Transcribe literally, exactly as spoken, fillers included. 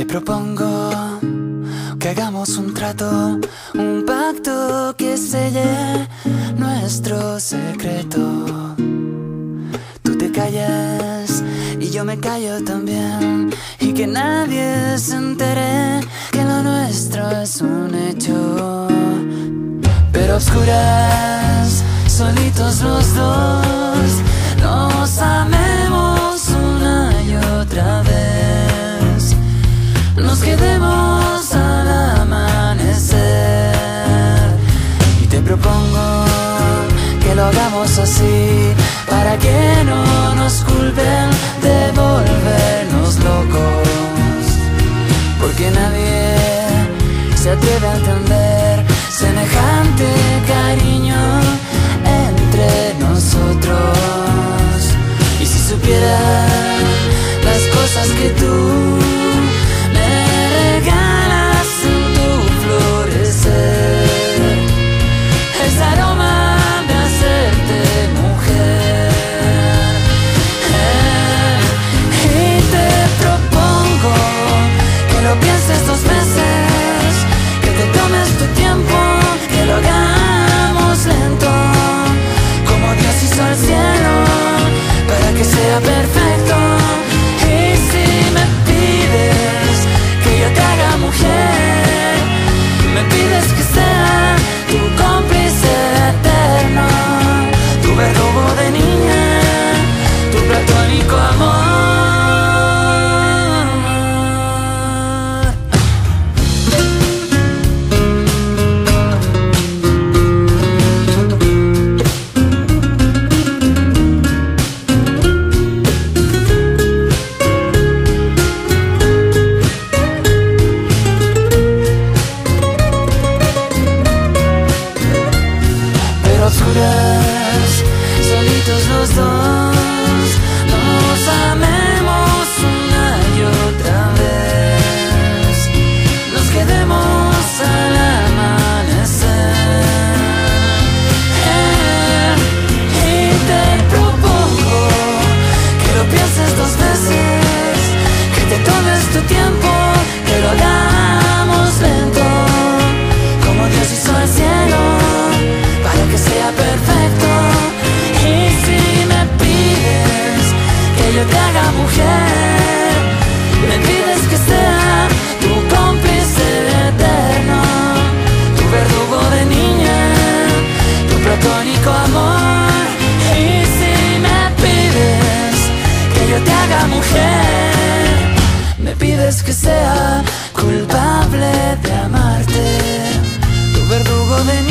Te propongo que hagamos un trato, un pacto que selle nuestro secreto. Tú te callas y yo me callo también, y que nadie se entere que lo nuestro es un hecho. Pero a oscuras, solitos los dos, nos amemos una y otra vez, nos quedemos al amanecer. Y te propongo que lo hagamos así, para que no nos culpen de volvernos locos, porque nadie se atreve a entender semejante cariño entre nosotros. Y si supieran las cosas que tú me regalas en tu florecer, ese aroma de hacerte mujer. Eh, y te propongo que lo pienses dos veces, que te tomes tu tiempo, que lo hagamos lento, como Dios hizo el cielo, para que sea perfecto. Y si me pides que yo te haga mujer, me pides que sea tu cómplice eterno, tu verdugo de niña, tu platónico amor. Solitos los dos, nos amemos una y otra vez, nos quedemos al amanecer. Eh, y te propongo que lo pienses dos veces, que te tomes tu tiempo, que lo hagamos lento, como Dios hizo el cielo, para que sea perfecto. Y si me pides que yo te haga mujer, me pides que sea tu cómplice eterno, tu verdugo de niña, tu platónico amor. Y si me pides que yo te haga mujer, me pides que sea culpable de amarte, tu verdugo de niña,